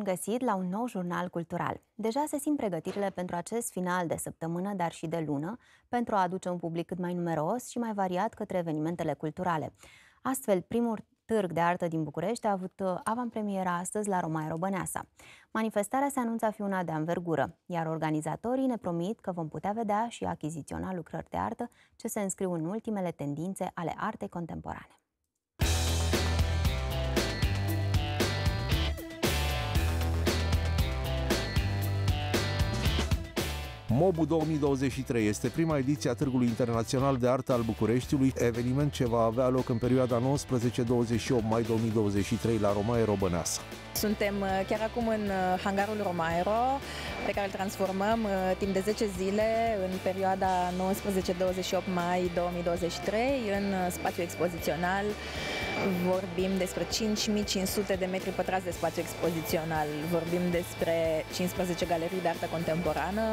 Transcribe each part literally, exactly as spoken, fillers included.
Bun găsit la un nou jurnal cultural! Deja se simt pregătirile pentru acest final de săptămână, dar și de lună, pentru a aduce un public cât mai numeros și mai variat către evenimentele culturale. Astfel, primul târg de artă din București a avut avantpremiera astăzi la Romaero Băneasa. Manifestarea se anunță a fi una de anvergură, iar organizatorii ne promit că vom putea vedea și achiziționa lucrări de artă ce se înscriu în ultimele tendințe ale artei contemporane. MOBU două mii douăzeci și trei este prima ediție a Târgului Internațional de Artă al Bucureștiului, eveniment ce va avea loc în perioada nouăsprezece douăzeci și opt mai două mii douăzeci și trei la Romaero Băneasa. Suntem chiar acum în hangarul Romaero, pe care îl transformăm timp de zece zile în perioada nouăsprezece douăzeci și opt mai două mii douăzeci și trei în spațiu expozițional. Vorbim despre cinci mii cinci sute de metri pătrați de spațiu expozițional, vorbim despre cincisprezece galerii de artă contemporană,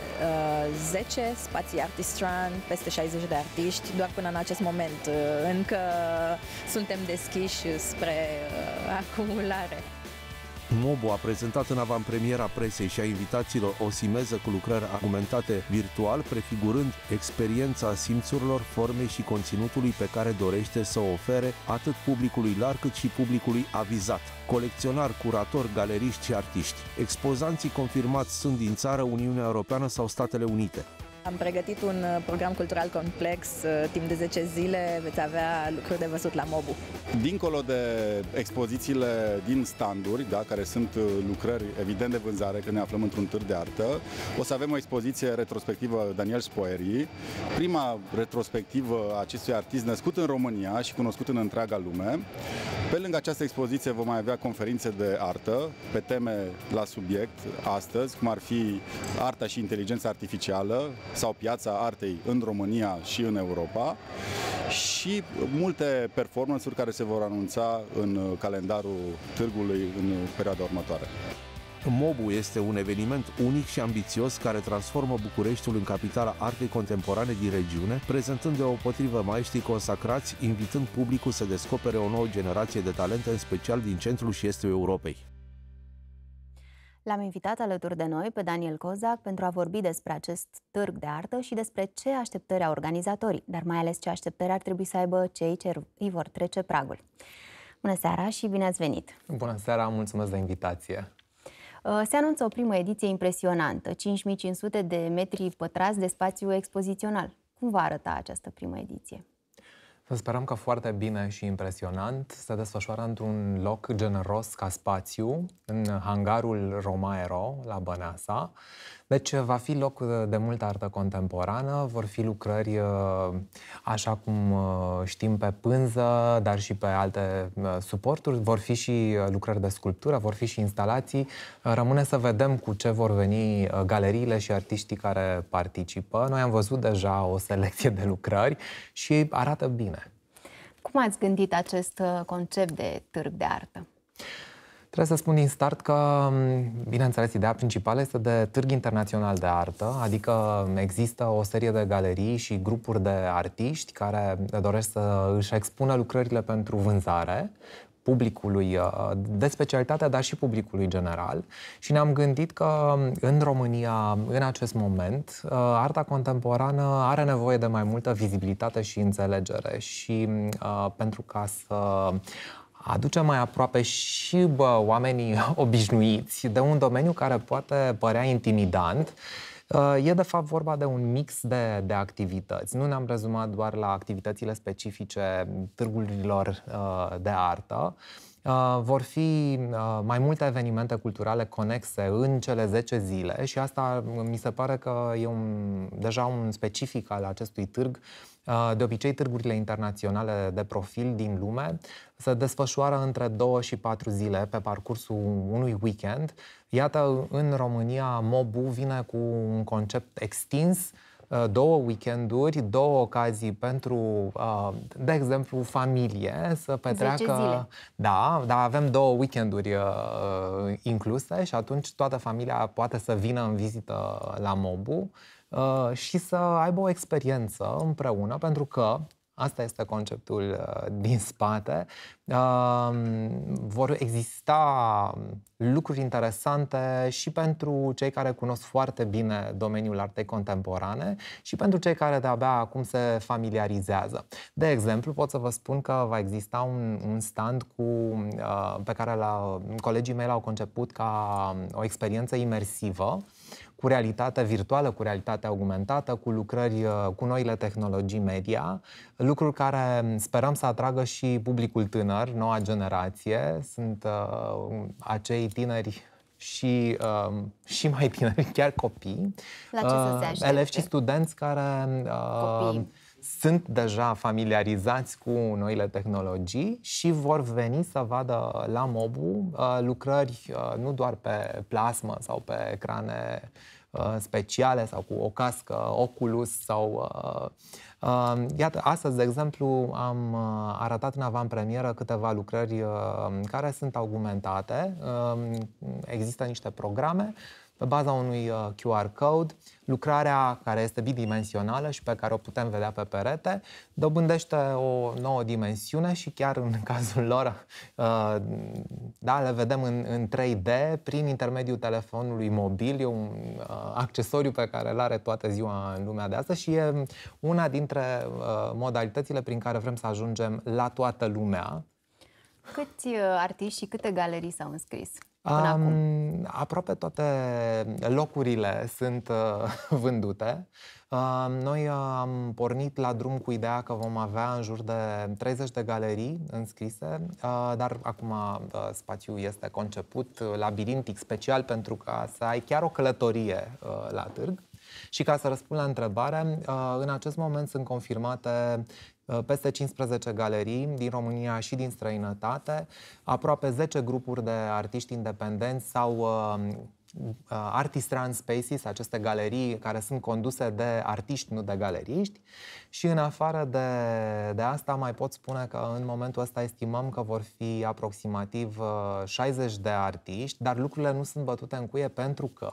zece spații artistran, peste șaizeci de artiști, doar până în acest moment. Încă suntem deschiși spre acumulare. MOBU a prezentat în avantpremiera presei și a invitaților o simeză cu lucrări argumentate virtual, prefigurând experiența simțurilor, formei și conținutului pe care dorește să o ofere atât publicului larg cât și publicului avizat. Colecționari, curatori, galeriști și artiști. Expozanții confirmați sunt din țară, Uniunea Europeană sau Statele Unite. Am pregătit un program cultural complex, timp de zece zile veți avea lucruri de văzut la MOBU. Dincolo de expozițiile din standuri, da, care sunt lucrări evident de vânzare, că ne aflăm într-un târg de artă, o să avem o expoziție retrospectivă Daniel Spoeri, prima retrospectivă a acestui artist născut în România și cunoscut în întreaga lume. Pe lângă această expoziție vom mai avea conferințe de artă pe teme la subiect astăzi, cum ar fi arta și inteligența artificială, sau piața artei în România și în Europa și multe performance-uri care se vor anunța în calendarul târgului în perioada următoare. MOBU este un eveniment unic și ambițios care transformă Bucureștiul în capitala artei contemporane din regiune, prezentând deopotrivă maestrii consacrați, invitând publicul să descopere o nouă generație de talente, în special din centrul și estul Europei. L-am invitat alături de noi pe Daniel Cozac pentru a vorbi despre acest târg de artă și despre ce așteptări au organizatorii, dar mai ales ce așteptări ar trebui să aibă cei ce îi vor trece pragul. Bună seara și bine ați venit! Bună seara, mulțumesc de invitație! Se anunță o primă ediție impresionantă, cinci mii cinci sute de metri pătrați de spațiu expozițional. Cum va arăta această primă ediție? Să sperăm că foarte bine și impresionant. Se desfășoară într-un loc generos ca spațiu, în hangarul Romaero, la Băneasa. Deci va fi loc de multă artă contemporană, vor fi lucrări, așa cum știm, pe pânză, dar și pe alte suporturi. Vor fi și lucrări de sculptură, vor fi și instalații. Rămâne să vedem cu ce vor veni galeriile și artiștii care participă. Noi am văzut deja o selecție de lucrări și arată bine. Cum ați gândit acest concept de târg de artă? Trebuie să spun din start că, bineînțeles, ideea principală este de târg internațional de artă, adică există o serie de galerii și grupuri de artiști care doresc să își expună lucrările pentru vânzare publicului de specialitate, dar și publicului general. Și ne-am gândit că în România, în acest moment, arta contemporană are nevoie de mai multă vizibilitate și înțelegere și pentru ca să aduce mai aproape și bă, oamenii obișnuiți de un domeniu care poate părea intimidant. E de fapt vorba de un mix de, de activități. Nu ne-am rezumat doar la activitățile specifice târgurilor de artă. Vor fi mai multe evenimente culturale conexe în cele zece zile și asta mi se pare că e un, deja un specific al acestui târg. De obicei, târgurile internaționale de profil din lume se desfășoară între două și patru zile pe parcursul unui weekend. Iată, în România, MOBU vine cu un concept extins, două weekenduri, două ocazii pentru, de exemplu, familie să petreacă. zece zile. Da, dar avem două weekenduri incluse și atunci toată familia poate să vină în vizită la MOBU și să aibă o experiență împreună, pentru că Asta este conceptul uh, din spate. Uh, vor exista lucruri interesante și pentru cei care cunosc foarte bine domeniul artei contemporane și pentru cei care de-abia acum se familiarizează. De exemplu, pot să vă spun că va exista un, un stand cu, uh, pe care la, colegii mei l-au conceput ca o experiență imersivă, cu realitate virtuală, cu realitate augmentată, cu lucrări cu noile tehnologii media, lucruri care sperăm să atragă și publicul tânăr, noua generație. Sunt uh, acei tineri și, uh, și mai tineri, chiar copii, La ce să se aștepte? elevi și studenți care uh, sunt deja familiarizați cu noile tehnologii și vor veni să vadă la Mobu uh, lucrări uh, nu doar pe plasmă sau pe ecrane uh, speciale sau cu o cască Oculus sau... Uh, uh, iată, astăzi, de exemplu, am uh, arătat în avantpremieră câteva lucrări uh, care sunt augmentate. Uh, există niște programe pe baza unui Q R code, lucrarea care este bidimensională și pe care o putem vedea pe perete, dobândește o nouă dimensiune și chiar în cazul lor da, le vedem în, în trei D prin intermediul telefonului mobil. E un accesoriu pe care îl are toată ziua în lumea de astăzi și e una dintre modalitățile prin care vrem să ajungem la toată lumea. Câți artiști și câte galerii s-au înscris? Până um, acum? Aproape toate locurile sunt uh, vândute. Uh, noi uh, am pornit la drum cu ideea că vom avea în jur de treizeci de galerii înscrise, uh, dar acum uh, spațiul este conceput labirintic special pentru ca să ai chiar o călătorie uh, la târg. Și ca să răspund la întrebare, uh, în acest moment sunt confirmate peste cincisprezece galerii din România și din străinătate, aproape zece grupuri de artiști independenți sau uh, Artist Run Spaces, aceste galerii care sunt conduse de artiști, nu de galeriști. Și în afară de, de asta mai pot spune că în momentul ăsta estimăm că vor fi aproximativ șaizeci de artiști, dar lucrurile nu sunt bătute în cuie pentru că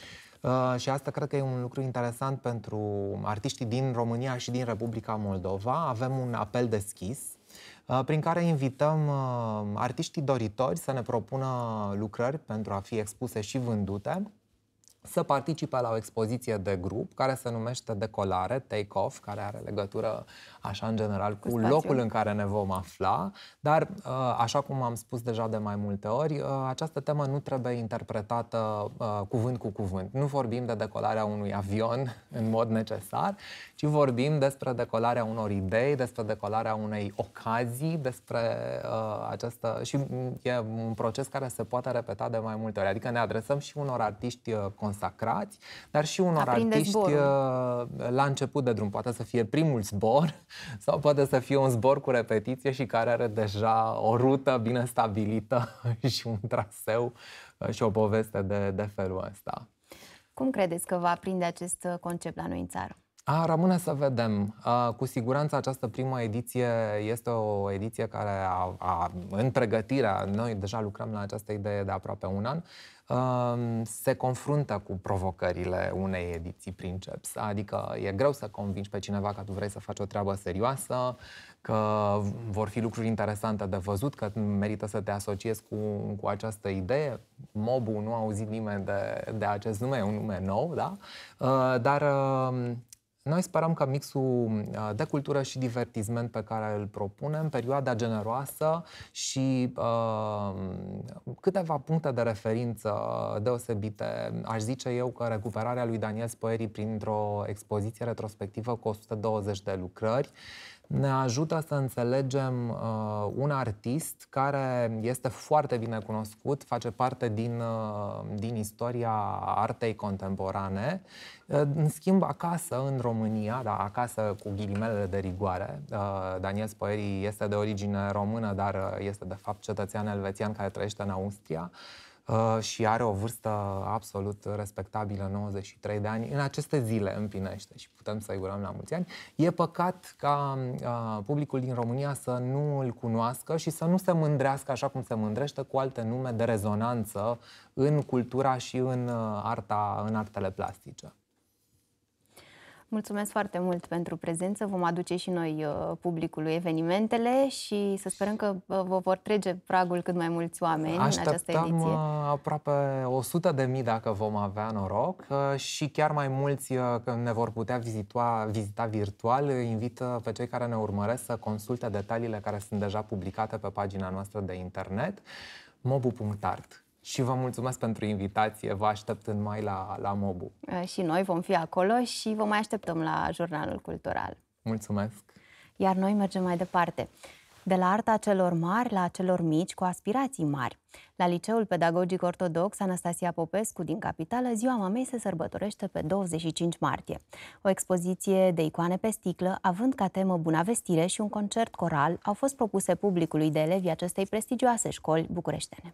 Uh, și asta cred că e un lucru interesant pentru artiștii din România și din Republica Moldova. Avem un apel deschis uh, prin care invităm uh, artiștii doritori să ne propună lucrări pentru a fi expuse și vândute, să participe la o expoziție de grup care se numește Decolare, Take Off, care are legătură așa în general cu, cu locul în care ne vom afla, dar așa cum am spus deja de mai multe ori, această temă nu trebuie interpretată cuvânt cu cuvânt. Nu vorbim de decolarea unui avion în mod necesar, ci vorbim despre decolarea unor idei, despre decolarea unei ocazii, despre uh, această... și e un proces care se poate repeta de mai multe ori. Adică ne adresăm și unor artiști consacrați, dar și unor Aprinde artiști zborul. la început de drum. Poate să fie primul zbor sau poate să fie un zbor cu repetiție și care are deja o rută bine stabilită și un traseu și o poveste de, de felul ăsta. Cum credeți că va aprinde acest concept la noi în țară? A, rămâne să vedem. A, cu siguranță această primă ediție este o ediție care a, a, în pregătirea, noi deja lucrăm la această idee de aproape un an, a, se confruntă cu provocările unei ediții Princeps. Adică e greu să convingi pe cineva că tu vrei să faci o treabă serioasă, că vor fi lucruri interesante de văzut, că merită să te asociezi cu, cu această idee. Mobu, nu a auzit nimeni de, de acest nume, e un nume nou, da? A, dar... A, noi sperăm că mixul de cultură și divertisment pe care îl propunem, perioada generoasă și uh, câteva puncte de referință deosebite. Aș zice eu că recuperarea lui Daniel Spoeri printr-o expoziție retrospectivă cu o sută douăzeci de lucrări ne ajută să înțelegem uh, un artist care este foarte bine cunoscut, face parte din, uh, din istoria artei contemporane. Uh, în schimb, acasă, în România, da, acasă cu ghilimelele de rigoare, uh, Daniel Spoeri este de origine română, dar uh, este de fapt cetățean elvețian care trăiește în Austria. Uh, și are o vârstă absolut respectabilă, nouăzeci și trei de ani. În aceste zile împlinește și putem să-i urăm la mulți ani. E păcat ca uh, publicul din România să nu îl cunoască și să nu se mândrească așa cum se mândrește cu alte nume de rezonanță în cultura și în uh, arta, în artele plastice. Mulțumesc foarte mult pentru prezență. Vom aduce și noi uh, publicului evenimentele și să sperăm că uh, vă vor trece pragul cât mai mulți oameni. Așteptăm în această ediție. aproape o sută de mii dacă vom avea noroc uh, și chiar mai mulți uh, că ne vor putea vizita, vizita virtual. Invit uh, pe cei care ne urmăresc să consulte detaliile care sunt deja publicate pe pagina noastră de internet mobu punct art. Și vă mulțumesc pentru invitație, vă aștept în mai la, la Mobu. Și noi vom fi acolo și vă mai așteptăm la Jurnalul Cultural. Mulțumesc! Iar noi mergem mai departe. De la arta celor mari la celor mici cu aspirații mari. La Liceul Pedagogic Ortodox Anastasia Popescu din Capitală, Ziua Mamei se sărbătorește pe douăzeci și cinci martie. O expoziție de icoane pe sticlă, având ca temă Buna Vestire, și un concert coral au fost propuse publicului de elevii acestei prestigioase școli bucureștene.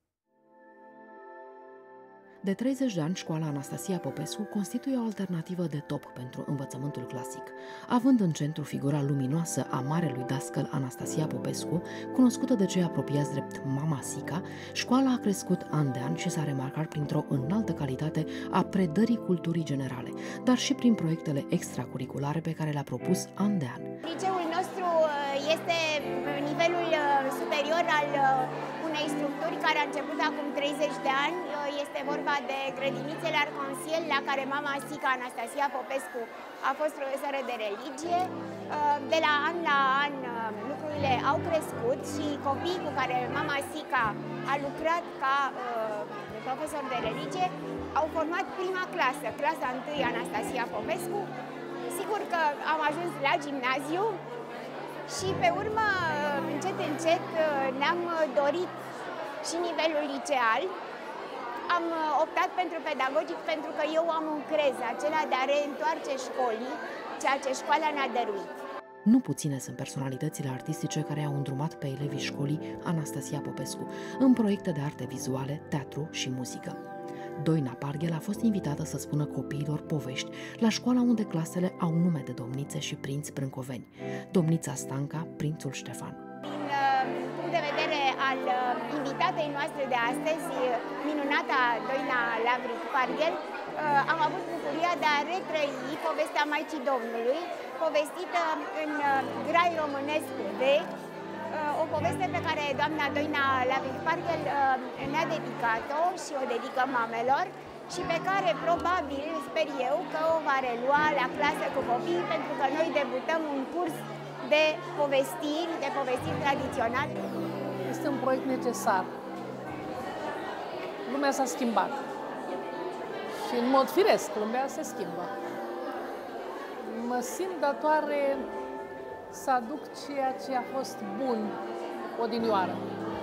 De treizeci de ani, școala Anastasia Popescu constituie o alternativă de top pentru învățământul clasic. Având în centru figura luminoasă a marelui dascăl Anastasia Popescu, cunoscută de cei apropiați drept Mama Sica, școala a crescut an de an și s-a remarcat printr-o înaltă calitate a predării culturii generale, dar și prin proiectele extracurriculare pe care le-a propus an de an. Liceul nostru este nivelul superior al unei structuri care a început acum treizeci de ani. Este vorba de grădinițele Arc-en-Ciel, la care mama Sica, Anastasia Popescu, a fost profesoră de religie. De la an la an lucrurile au crescut și copiii cu care mama Sica a lucrat ca profesor de religie au format prima clasă, clasa întâi Anastasia Popescu. Sigur că am ajuns la gimnaziu și pe urmă, încet, încet, ne-am dorit și nivelul liceal. Am optat pentru pedagogic pentru că eu am un crez, acela de a reîntoarce școlii ceea ce școala ne-a dăruit. Nu puține sunt personalitățile artistice care au îndrumat pe elevii școlii Anastasia Popescu în proiecte de arte vizuale, teatru și muzică. Doina Parghel a fost invitată să spună copiilor povești la școala unde clasele au nume de domnițe și prinți brâncoveni. Domnița Stanca, prințul Ștefan. Din punct de vedere al invitatei noastre de astăzi, minunata Doina Lavric Parghel, am avut bucuria de a retrăi povestea Maicii Domnului, povestită în grai românesc vechi, o poveste pe care doamna Doina Lavric Parghel ne-a dedicat-o și o dedică mamelor și pe care probabil, sper eu, că o va relua la clasă cu copiii, pentru că noi debutăm un curs de povestiri, de povestiri tradiționale. Este un proiect necesar. Lumea s-a schimbat. Și în mod firesc, lumea se schimbă. Mă simt datoare să aduc ceea ce a fost bun odinioară.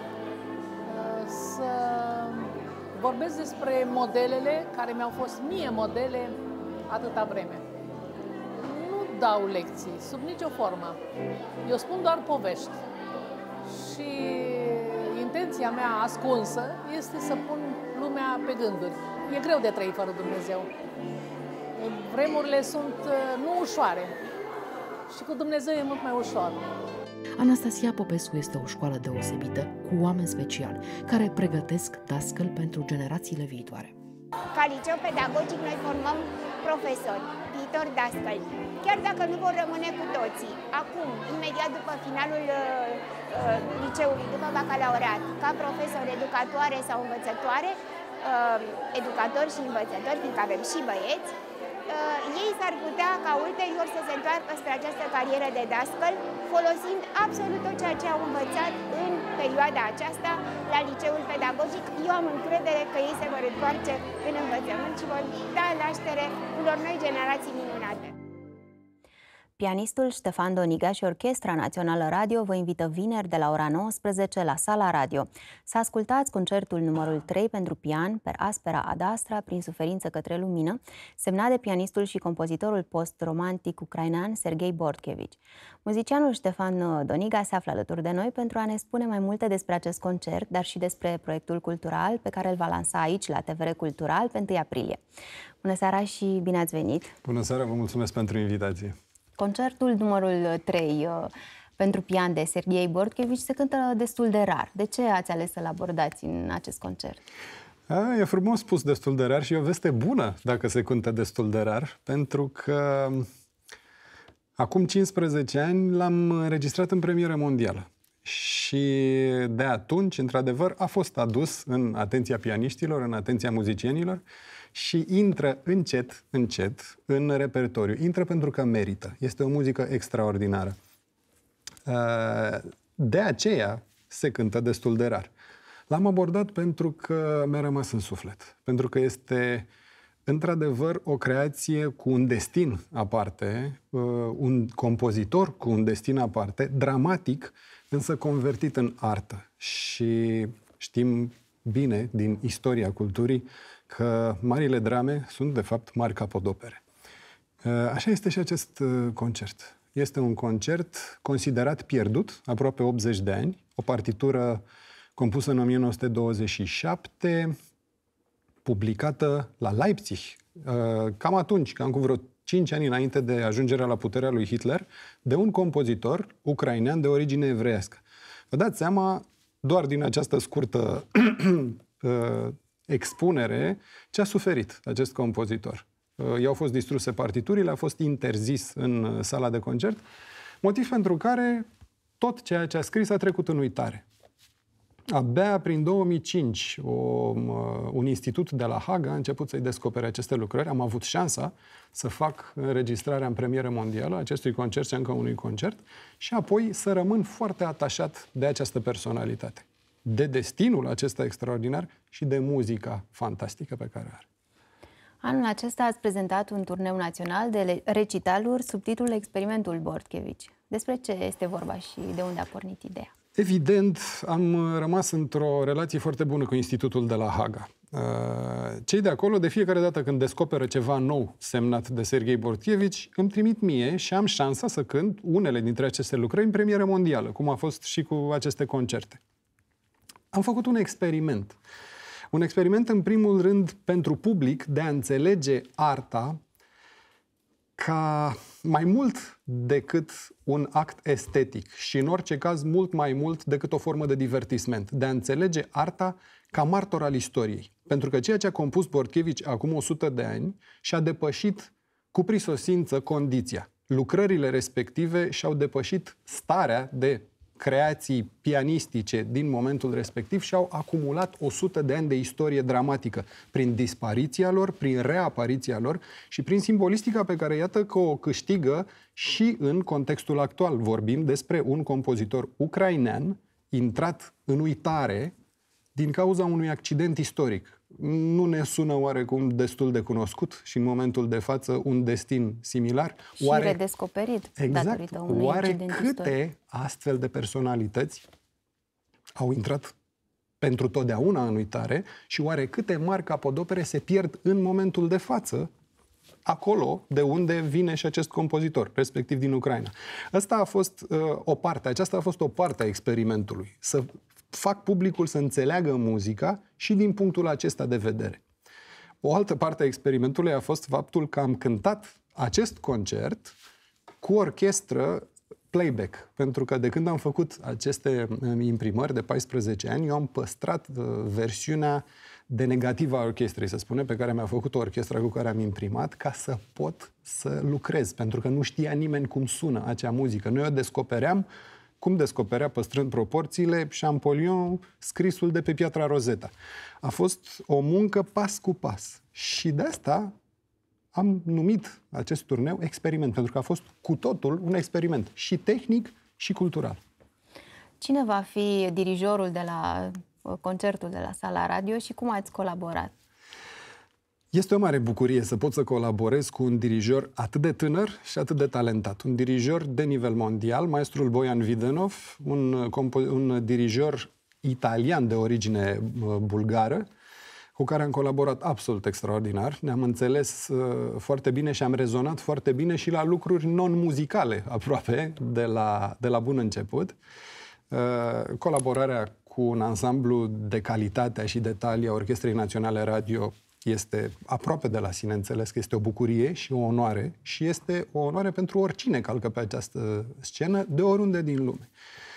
Să vorbesc despre modelele care mi-au fost mie modele atâta vreme. Nu dau lecții, sub nicio formă. Eu spun doar povești. Și intenția mea ascunsă este să pun lumea pe gânduri. E greu de trăit fără Dumnezeu. Vremurile sunt nu ușoare. Și cu Dumnezeu e mult mai ușor. Anastasia Popescu este o școală deosebită, cu oameni speciali, care pregătesc dascăl pentru generațiile viitoare. Ca liceu pedagogic noi formăm profesori, viitori dascăli. Chiar dacă nu vor rămâne cu toții, acum, imediat după finalul uh, liceului, după bacalaureat, ca profesori, educatoare sau învățătoare, uh, educatori și învățători, fiindcă avem și băieți, Uh, ei s-ar putea ca ulterior să se întoarcă spre această carieră de dascăl, folosind absolut tot ceea ce au învățat în perioada aceasta la liceul pedagogic. Eu am încredere că ei se vor întoarce în învățământ și vor da naștere unor noi generații minunate. Pianistul Ștefan Doniga și Orchestra Națională Radio vă invită vineri de la ora nouăsprezece la Sala Radio. Să ascultați concertul numărul trei pentru pian, Per aspera ad astra, prin suferință către lumină, semnat de pianistul și compozitorul post-romantic ucrainean Serghei Bortkevici. Muzicianul Ștefan Doniga se află alături de noi pentru a ne spune mai multe despre acest concert, dar și despre proiectul cultural pe care îl va lansa aici, la T V R Cultural, pe întâi aprilie. Bună seara și bine ați venit! Bună seara, vă mulțumesc pentru invitație! Concertul numărul trei pentru pian de Serghei Bortkevici se cântă destul de rar. De ce ați ales să-l abordați în acest concert? A, e frumos spus, destul de rar, și e o veste bună dacă se cântă destul de rar, pentru că acum cincisprezece ani l-am înregistrat în premieră mondială. Și de atunci, într-adevăr, a fost adus în atenția pianiștilor, în atenția muzicienilor și intră încet, încet în repertoriu. Intră pentru că merită. Este o muzică extraordinară. De aceea se cântă destul de rar. L-am abordat pentru că mi-a rămas în suflet. Pentru că este, într-adevăr, o creație cu un destin aparte, un compozitor cu un destin aparte, dramatic, însă convertit în artă. Și știm bine din istoria culturii că marile drame sunt, de fapt, mari capodopere. Așa este și acest concert. Este un concert considerat pierdut, aproape optzeci de ani, o partitură compusă în o mie nouă sute douăzeci și șapte, publicată la Leipzig, cam atunci, cam cu vreo cinci ani înainte de ajungerea la puterea lui Hitler, de un compozitor ucrainean de origine evreiască. Vă dați seama, doar din această scurtă expunere, ce a suferit acest compozitor. I-au fost distruse partiturile, a fost interzis în sala de concert, motiv pentru care tot ceea ce a scris a trecut în uitare. Abia prin două mii cinci, o, un institut de la Haga a început să-i descopere aceste lucrări. Am avut șansa să fac înregistrarea în premieră mondială acestui concert și încă unui concert și apoi să rămân foarte atașat de această personalitate, de destinul acesta extraordinar și de muzica fantastică pe care are. Anul acesta ați prezentat un turneu național de recitaluri sub titlul Experimentul Bortkevici. Despre ce este vorba și de unde a pornit ideea? Evident, am rămas într-o relație foarte bună cu Institutul de la Haga. Cei de acolo, de fiecare dată când descoperă ceva nou semnat de Serghei Bortkevici, îmi trimit mie și am șansa să cânt unele dintre aceste lucrări în premieră mondială, cum a fost și cu aceste concerte. Am făcut un experiment. Un experiment, în primul rând, pentru public, de a înțelege arta ca mai mult decât un act estetic și, în orice caz, mult mai mult decât o formă de divertisment. De a înțelege arta ca martor al istoriei. Pentru că ceea ce a compus Bortkevici acum o sută de ani și-a depășit cu prisosință condiția. Lucrările respective și-au depășit starea de creații pianistice din momentul respectiv și au acumulat o sută de ani de istorie dramatică prin dispariția lor, prin reapariția lor și prin simbolistica pe care iată că o câștigă și în contextul actual. Vorbim despre un compozitor ucrainean intrat în uitare din cauza unui accident istoric. Nu ne sună oarecum destul de cunoscut și în momentul de față un destin similar? Și oare... redescoperit exact. datorită unui Oare accident câte istoric. astfel de personalități au intrat pentru totdeauna în uitare și oare câte mari capodopere se pierd în momentul de față acolo de unde vine și acest compozitor, respectiv din Ucraina? Asta a fost uh, o parte, aceasta a fost o parte a experimentului. Să fac publicul să înțeleagă muzica și din punctul acesta de vedere. O altă parte a experimentului a fost faptul că am cântat acest concert cu orchestră playback, pentru că de când am făcut aceste imprimări de paisprezece ani, eu am păstrat uh, versiunea de negativă a orchestrei, să spune, pe care mi-a făcut orchestra cu care am imprimat, ca să pot să lucrez, pentru că nu știa nimeni cum sună acea muzică. Noi o descopeream cum descoperea, păstrând proporțiile, Champollion, scrisul de pe piatra Rosetta. A fost o muncă pas cu pas. Și de asta am numit acest turneu experiment, pentru că a fost cu totul un experiment, și tehnic și cultural. Cine va fi dirijorul de la concertul de la Sala Radio și cum ați colaborat? Este o mare bucurie să pot să colaborez cu un dirijor atât de tânăr și atât de talentat. Un dirijor de nivel mondial, maestrul Bojan Videnov, un, un dirijor italian de origine bulgară, cu care am colaborat absolut extraordinar. Ne-am înțeles uh, foarte bine și am rezonat foarte bine și la lucruri non-muzicale, aproape, de la, de la bun început. Uh, colaborarea cu un ansamblu de calitatea și detalii a Orchestrei Naționale Radio este aproape de la sine înțeles că este o bucurie și o onoare și este o onoare pentru oricine calcă pe această scenă, de oriunde din lume.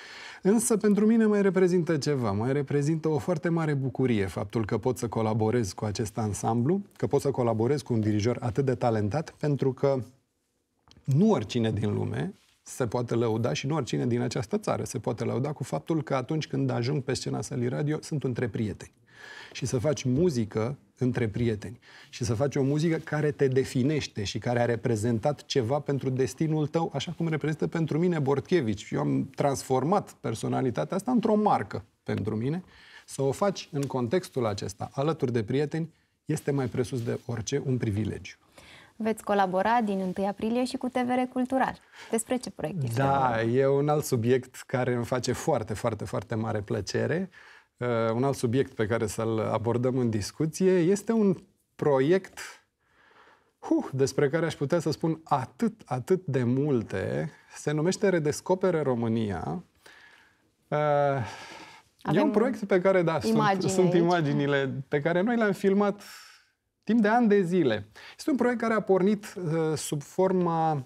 Însă pentru mine mai reprezintă ceva, mai reprezintă o foarte mare bucurie faptul că pot să colaborez cu acest ansamblu, că pot să colaborez cu un dirijor atât de talentat, pentru că nu oricine din lume se poate lăuda și nu oricine din această țară se poate lăuda cu faptul că atunci când ajung pe scena sălii radio sunt între prieteni. Și să faci muzică între prieteni. Și să faci o muzică care te definește și care a reprezentat ceva pentru destinul tău, așa cum reprezintă pentru mine Bortchevici. Eu am transformat personalitatea asta într-o marcă pentru mine. Să o faci în contextul acesta, alături de prieteni, este mai presus de orice un privilegiu. Veți colabora din întâi aprilie și cu T V R Cultural. Despre ce proiect este? Da, e un alt subiect care îmi face foarte, foarte, foarte mare plăcere. Uh, un alt subiect pe care să-l abordăm în discuție este un proiect uh, despre care aș putea să spun atât, atât de multe. Se numește Redescoperă România. Uh, e un proiect pe care, da, sunt, sunt imaginile pe care noi le-am filmat timp de ani de zile. Este un proiect care a pornit uh, sub forma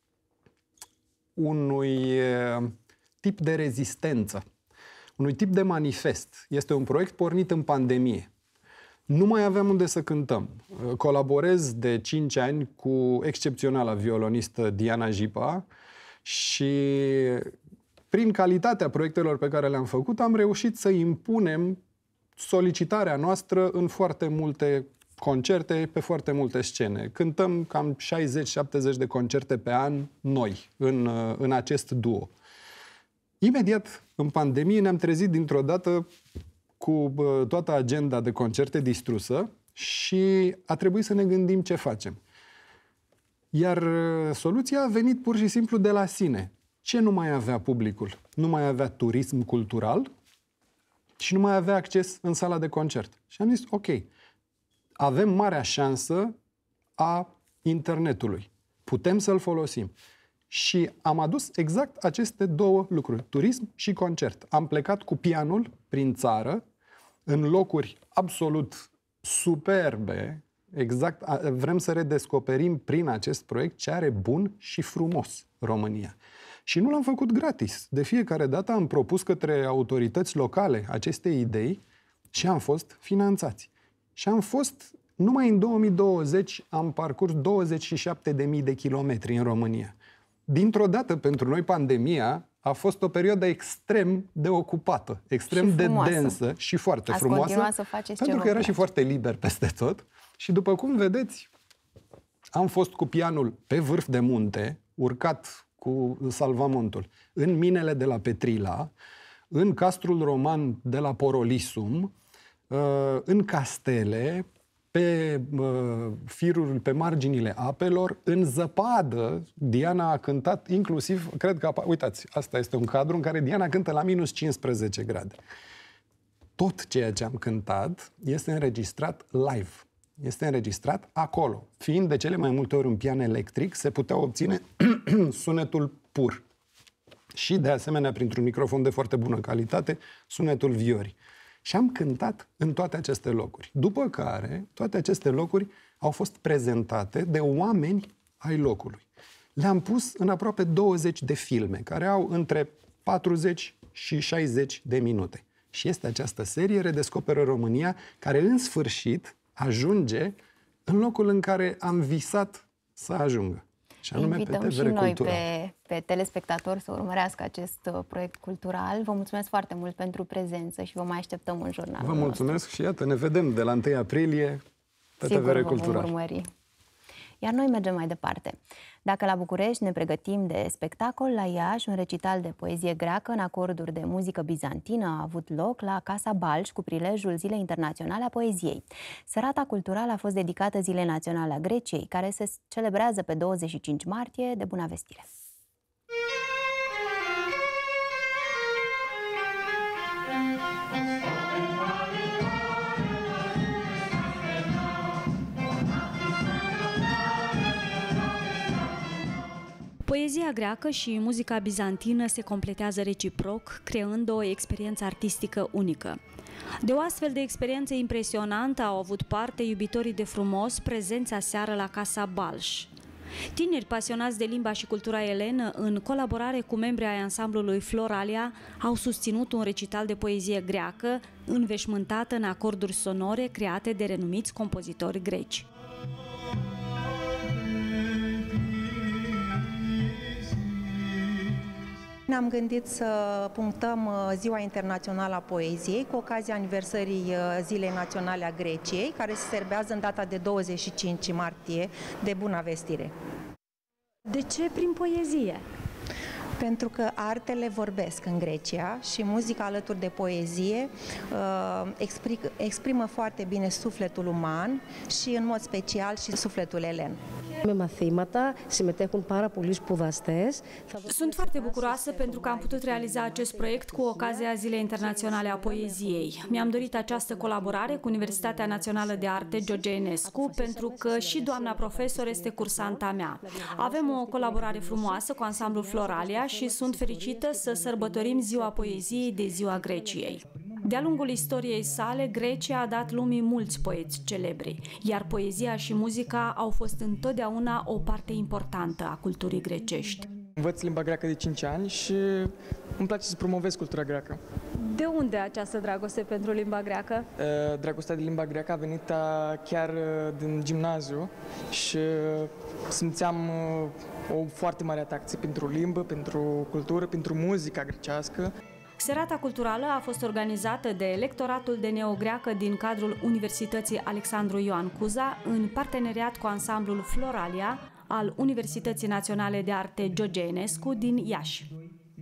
unui uh, tip de rezistență, unui tip de manifest. Este un proiect pornit în pandemie. Nu mai aveam unde să cântăm. Uh, colaborez de cinci ani cu excepționala violonistă Diana Jipa și prin calitatea proiectelor pe care le-am făcut am reușit să impunem solicitarea noastră în foarte multe concerte, pe foarte multe scene. Cântăm cam șaizeci șaptezeci de concerte pe an noi, în, în acest duo. Imediat, în pandemie, ne-am trezit dintr-o dată cu toată agenda de concerte distrusă și a trebuit să ne gândim ce facem. Iar soluția a venit pur și simplu de la sine. Ce nu mai avea publicul? Nu mai avea turism cultural și nu mai avea acces în sala de concert. Și am zis, ok, avem marea șansă a internetului. Putem să-l folosim. Și am adus exact aceste două lucruri, turism și concert. Am plecat cu pianul prin țară, în locuri absolut superbe, exact, vrem să redescoperim prin acest proiect ce are bun și frumos România. Și nu l-am făcut gratis. De fiecare dată am propus către autorități locale aceste idei și am fost finanțați. Și am fost, numai în două mii douăzeci, am parcurs douăzeci și șapte de mii de kilometri în România. Dintr-o dată, pentru noi, pandemia a fost o perioadă extrem de ocupată, extrem de densă și foarte Ați frumoasă, să faceți pentru că era și foarte liber peste tot. Și după cum vedeți, am fost cu pianul pe vârf de munte, urcat cu salvamontul, în minele de la Petrila, în castrul roman de la Porolisum, în castele, pe firuri, pe marginile apelor, în zăpadă. Diana a cântat inclusiv, cred că, uitați, asta este un cadru în care Diana cântă la minus cincisprezece grade. Tot ceea ce am cântat este înregistrat live. Este înregistrat acolo. Fiind de cele mai multe ori un pian electric, se putea obține sunetul pur. Și, de asemenea, printr-un microfon de foarte bună calitate, sunetul viorii. Și am cântat în toate aceste locuri. După care, toate aceste locuri au fost prezentate de oameni ai locului. Le-am pus în aproape douăzeci de filme, care au între patruzeci și șaizeci de minute. Și este această serie Redescoperă România, care în sfârșit ajunge în locul în care am visat să ajungă. Și anume Invităm pe T V R și noi Cultural. pe, pe telespectatori să urmărească acest uh, proiect cultural. Vă mulțumesc foarte mult pentru prezență și vă mai așteptăm în jurnalul Vă mulțumesc nostru. Și iată, ne vedem de la întâi aprilie pe Sigur, T V R vă Cultural. vom urmări. Iar noi mergem mai departe. Dacă la București ne pregătim de spectacol, la Iași un recital de poezie greacă în acorduri de muzică bizantină a avut loc la Casa Balș cu prilejul Zilei Internaționale a Poeziei. Serata culturală a fost dedicată Zilei Naționale a Greciei, care se celebrează pe douăzeci și cinci martie, de Bună Vestire. Poezia greacă și muzica bizantină se completează reciproc, creând o experiență artistică unică. De o astfel de experiență impresionantă au avut parte iubitorii de frumos prezenți aseară la Casa Balș. Tineri pasionați de limba și cultura elenă, în colaborare cu membrii ai ansamblului Floralia, au susținut un recital de poezie greacă, înveșmântată în acorduri sonore create de renumiți compozitori greci. Ne-am gândit să punctăm Ziua Internațională a Poeziei cu ocazia aniversării Zilei Naționale a Greciei, care se serbează în data de douăzeci și cinci martie de Buna Vestire. De ce prin poezie? Pentru că artele vorbesc în Grecia și muzica alături de poezie exprimă foarte bine sufletul uman și în mod special și sufletul elen. Sunt foarte bucuroasă pentru că am putut realiza acest proiect cu ocazia Zilei Internaționale a Poeziei. Mi-am dorit această colaborare cu Universitatea Națională de Arte George Enescu pentru că și doamna profesor este cursanta mea. Avem o colaborare frumoasă cu ansamblul Floralia și sunt fericită să sărbătorim Ziua Poeziei de Ziua Greciei. De-a lungul istoriei sale, Grecia a dat lumii mulți poeți celebri, iar poezia și muzica au fost întotdeauna o parte importantă a culturii grecești. Învăț limba greacă de cinci ani și îmi place să promovez cultura greacă. De unde această dragoste pentru limba greacă? Dragostea de limba greacă a venit chiar din gimnaziu și simțeam o foarte mare atracție pentru limbă, pentru cultură, pentru muzica grecească. Serata culturală a fost organizată de Lectoratul de Neogreacă din cadrul Universității Alexandru Ioan Cuza în parteneriat cu ansamblul Floralia al Universității Naționale de Arte George Enescu din Iași.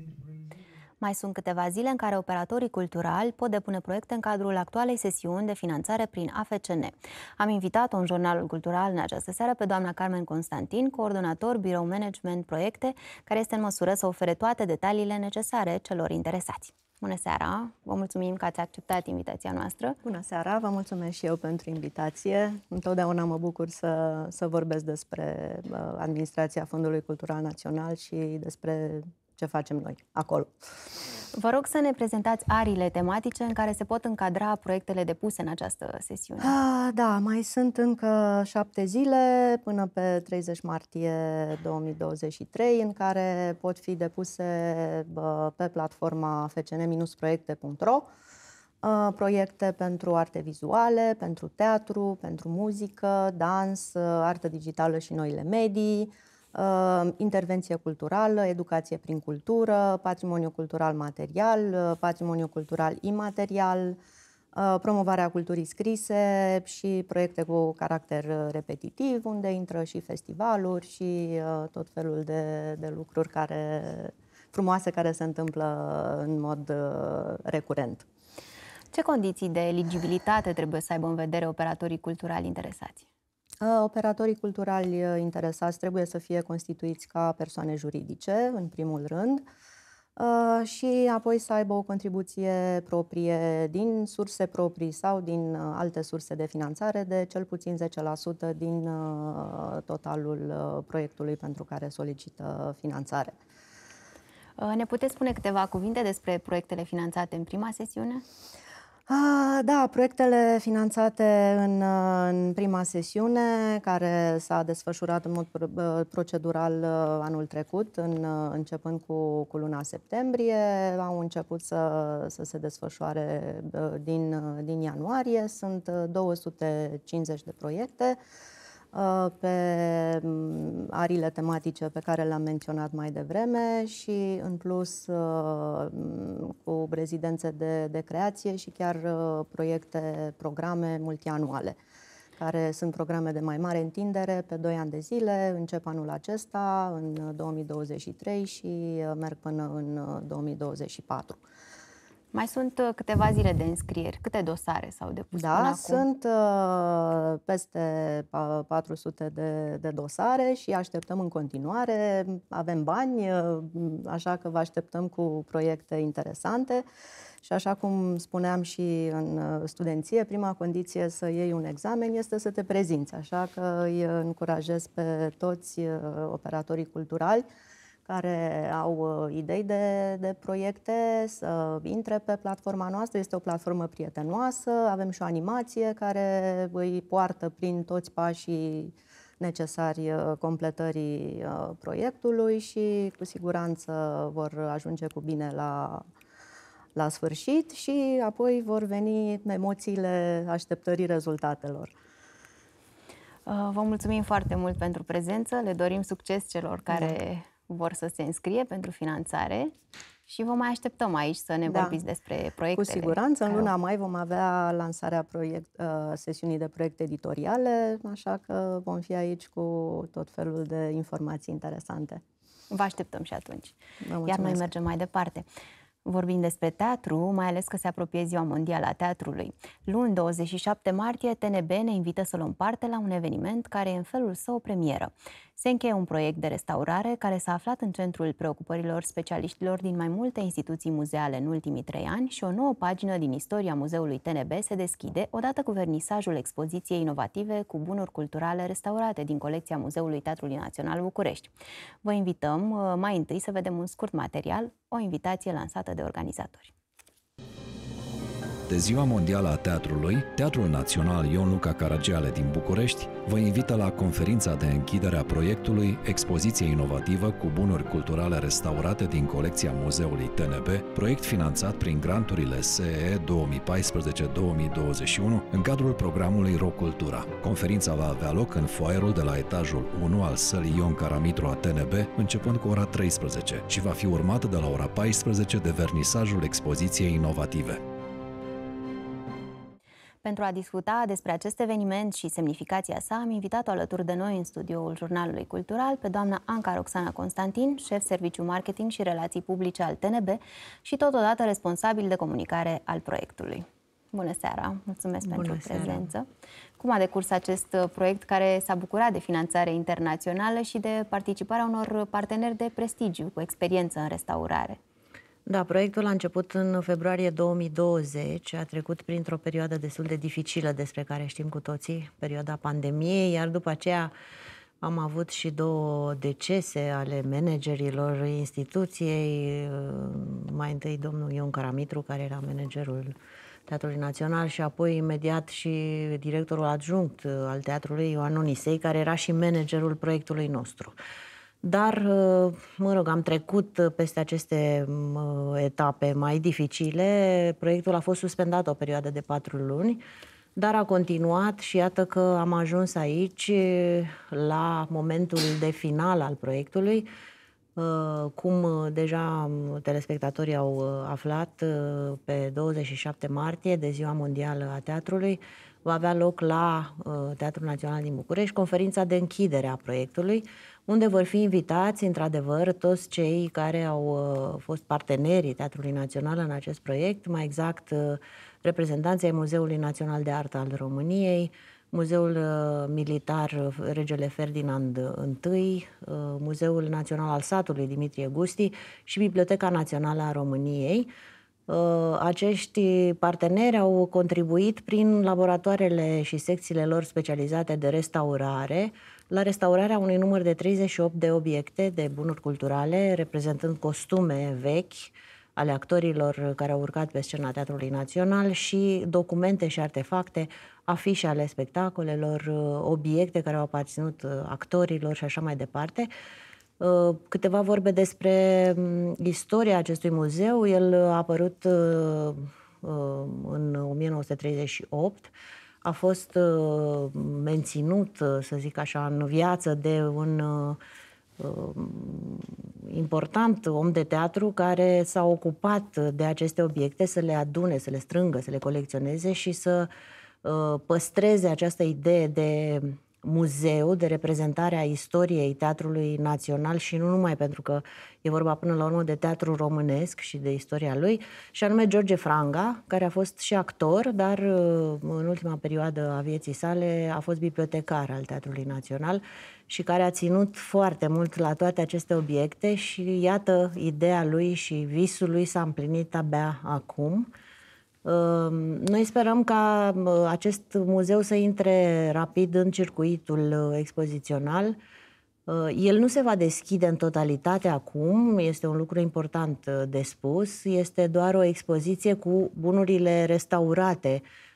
Mai sunt câteva zile în care operatorii culturali pot depune proiecte în cadrul actualei sesiuni de finanțare prin A F C N. Am invitat-o în Jurnalul Cultural în această seară pe doamna Carmen Constantin, coordonator Birou Management Proiecte, care este în măsură să ofere toate detaliile necesare celor interesați. Bună seara! Vă mulțumim că ați acceptat invitația noastră. Bună seara! Vă mulțumesc și eu pentru invitație. Întotdeauna mă bucur să, să vorbesc despre administrația Fondului Cultural Național și despre ce facem noi acolo. Vă rog să ne prezentați ariile tematice în care se pot încadra proiectele depuse în această sesiune. Ah, da, mai sunt încă șapte zile până pe treizeci martie două mii douăzeci și trei în care pot fi depuse pe platforma f c n proiecte punct r o proiecte pentru arte vizuale, pentru teatru, pentru muzică, dans, artă digitală și noile medii, intervenție culturală, educație prin cultură, patrimoniu cultural material, patrimoniu cultural imaterial, promovarea culturii scrise și proiecte cu caracter repetitiv, unde intră și festivaluri și tot felul de, de lucruri care, frumoase care se întâmplă în mod recurent. Ce condiții de eligibilitate trebuie să aibă în vedere operatorii culturali interesați? Operatorii culturali interesați trebuie să fie constituiți ca persoane juridice, în primul rând, și apoi să aibă o contribuție proprie din surse proprii sau din alte surse de finanțare de cel puțin zece la sută din totalul proiectului pentru care solicită finanțare. Ne puteți spune câteva cuvinte despre proiectele finanțate în prima sesiune? Da, proiectele finanțate în, în prima sesiune, care s-a desfășurat în mod procedural anul trecut, în, începând cu, cu luna septembrie, au început să, să se desfășoare din, din ianuarie. Sunt două sute cincizeci de proiecte pe ariile tematice pe care le-am menționat mai devreme și, în plus, cu rezidențe de, de creație și chiar proiecte, programe multianuale, care sunt programe de mai mare întindere pe doi ani de zile, încep anul acesta, în două mii douăzeci și trei și merg până în două mii douăzeci și patru. Mai sunt câteva zile de înscrieri. Câte dosare s-au depus da, până acum? Sunt uh, peste patru sute de, de dosare și așteptăm în continuare. Avem bani, uh, așa că vă așteptăm cu proiecte interesante. Și așa cum spuneam și în studenție, prima condiție să iei un examen este să te prezinți. Așa că îi încurajez pe toți operatorii culturali care au idei de, de proiecte să intre pe platforma noastră. Este o platformă prietenoasă, avem și o animație care îi poartă prin toți pașii necesari completării proiectului și cu siguranță vor ajunge cu bine la, la sfârșit și apoi vor veni emoțiile așteptării rezultatelor. Vă mulțumim foarte mult pentru prezență, le dorim succes celor care da. vor să se înscrie pentru finanțare și vă mai așteptăm aici să ne da. vorbiți despre proiectele. Cu siguranță, în luna mai vom avea lansarea proiect, sesiunii de proiecte editoriale, așa că vom fi aici cu tot felul de informații interesante. Vă așteptăm și atunci. Iar noi mergem mai departe. Vorbim despre teatru, mai ales că se apropie Ziua Mondială a Teatrului. Luni, douăzeci și șapte martie, T N B ne invită să luăm parte la un eveniment care e în felul său o premieră. Se încheie un proiect de restaurare care s-a aflat în centrul preocupărilor specialiștilor din mai multe instituții muzeale în ultimii trei ani și o nouă pagină din istoria Muzeului T N B se deschide odată cu vernisajul expoziției inovative cu bunuri culturale restaurate din colecția Muzeului Teatrului Național București. Vă invităm mai întâi să vedem un scurt material, o invitație lansată de organizatori. De Ziua Mondială a Teatrului, Teatrul Național Ion Luca Caragiale din București vă invită la conferința de închidere a proiectului Expoziție inovativă cu bunuri culturale restaurate din colecția Muzeului T N B, proiect finanțat prin granturile S E E două mii paisprezece două mii douăzeci și unu în cadrul programului RoCultura. Conferința va avea loc în foaierul de la etajul unu al sălii Ion Caramitru a T N B, începând cu ora treisprezece și va fi urmată de la ora paisprezece de vernisajul expoziției inovative. Pentru a discuta despre acest eveniment și semnificația sa, am invitat-o alături de noi în studioul Jurnalului Cultural pe doamna Anca Roxana Constantin, șef serviciu marketing și relații publice al T N B și totodată responsabil de comunicare al proiectului. Bună seara! Mulțumesc Bună pentru seara. prezență! Cum a decurs acest proiect care s-a bucurat de finanțare internațională și de participarea unor parteneri de prestigiu cu experiență în restaurare? Da, proiectul a început în februarie două mii douăzeci, a trecut printr-o perioadă destul de dificilă despre care știm cu toții, perioada pandemiei, iar după aceea am avut și două decese ale managerilor instituției, mai întâi domnul Ion Caramitru, care era managerul Teatrului Național și apoi imediat și directorul adjunct al teatrului, Ioan Onisei, care era și managerul proiectului nostru. Dar, mă rog, am trecut peste aceste etape mai dificile. Proiectul a fost suspendat o perioadă de patru luni, dar a continuat și iată că am ajuns aici la momentul de final al proiectului. Cum deja telespectatorii au aflat, pe douăzeci și șapte martie, de Ziua Mondială a Teatrului, va avea loc la Teatrul Național din București conferința de închidere a proiectului, unde vor fi invitați, într-adevăr, toți cei care au fost partenerii Teatrului Național în acest proiect, mai exact reprezentanții ai Muzeului Național de Artă al României, Muzeul Militar Regele Ferdinand I, Muzeul Național al Satului Dimitrie Gusti și Biblioteca Națională a României. Acești parteneri au contribuit prin laboratoarele și secțiile lor specializate de restaurare la restaurarea unui număr de treizeci și opt de obiecte de bunuri culturale, reprezentând costume vechi ale actorilor care au urcat pe scena Teatrului Național și documente și artefacte, afișe ale spectacolelor, obiecte care au aparținut actorilor și așa mai departe. Câteva vorbe despre istoria acestui muzeu. El a apărut în o mie nouă sute treizeci și opt, a fost menținut, să zic așa, în viață de un important om de teatru care s-a ocupat de aceste obiecte, să le adune, să le strângă, să le colecționeze și să păstreze această idee de muzeu, de reprezentare a istoriei Teatrului Național și nu numai, pentru că e vorba până la urmă de teatru românesc și de istoria lui, și anume George Franga, care a fost și actor, dar în ultima perioadă a vieții sale a fost bibliotecar al Teatrului Național și care a ținut foarte mult la toate aceste obiecte și iată, ideea lui și visul lui s-a împlinit abia acum. Noi sperăm ca acest muzeu să intre rapid în circuitul expozițional. El nu se va deschide în totalitate acum, este un lucru important de spus, este doar o expoziție cu bunurile restaurate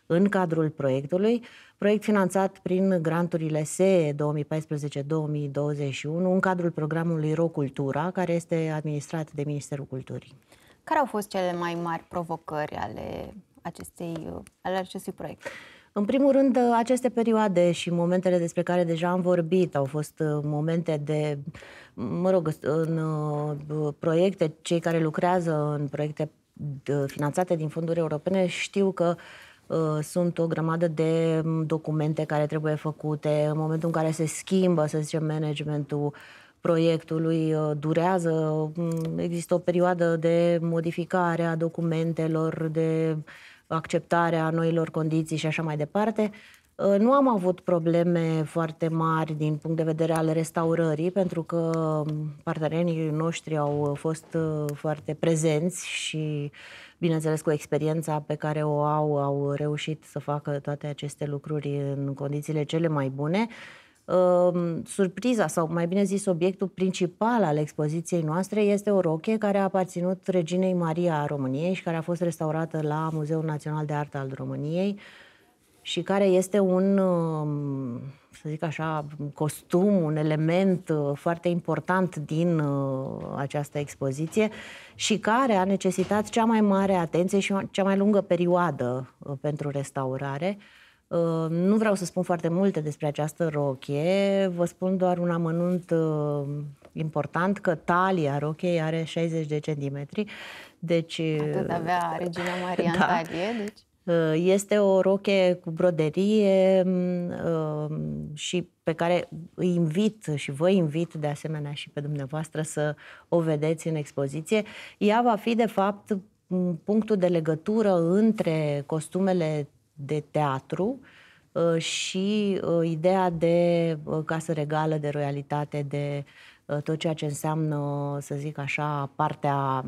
în cadrul proiectului, proiect finanțat prin granturile S E E două mii paisprezece două mii douăzeci și unu, în cadrul programului RoCultura, care este administrat de Ministerul Culturii. Care au fost cele mai mari provocări ale, acestei, ale acestui proiect? În primul rând, aceste perioade și momentele despre care deja am vorbit au fost momente de, mă rog, în proiecte, cei care lucrează în proiecte finanțate din fonduri europene știu că uh, sunt o grămadă de documente care trebuie făcute. În momentul în care se schimbă, să zicem, managementul proiectului, uh, durează, există o perioadă de modificare a documentelor, de acceptarea noilor condiții și așa mai departe. Nu am avut probleme foarte mari din punct de vedere al restaurării, pentru că partenerii noștri au fost foarte prezenți și, bineînțeles, cu experiența pe care o au, au reușit să facă toate aceste lucruri în condițiile cele mai bune. Surpriza, sau mai bine zis, obiectul principal al expoziției noastre este o rochie care a aparținut Reginei Maria a României și care a fost restaurată la Muzeul Național de Artă al României și care este un, să zic așa, costum, un element foarte important din această expoziție și care a necesitat cea mai mare atenție și cea mai lungă perioadă pentru restaurare. Nu vreau să spun foarte multe despre această rochie, vă spun doar un amănunt important, că talia rochiei are șaizeci de centimetri. Deci, atât avea Regina Maria în da. talie, deci... Este o rochie cu broderie și pe care îi invit și vă invit de asemenea și pe dumneavoastră să o vedeți în expoziție. Ea va fi de fapt punctul de legătură între costumele de teatru și ideea de casă regală, de royalitate, de tot ceea ce înseamnă, să zic așa, partea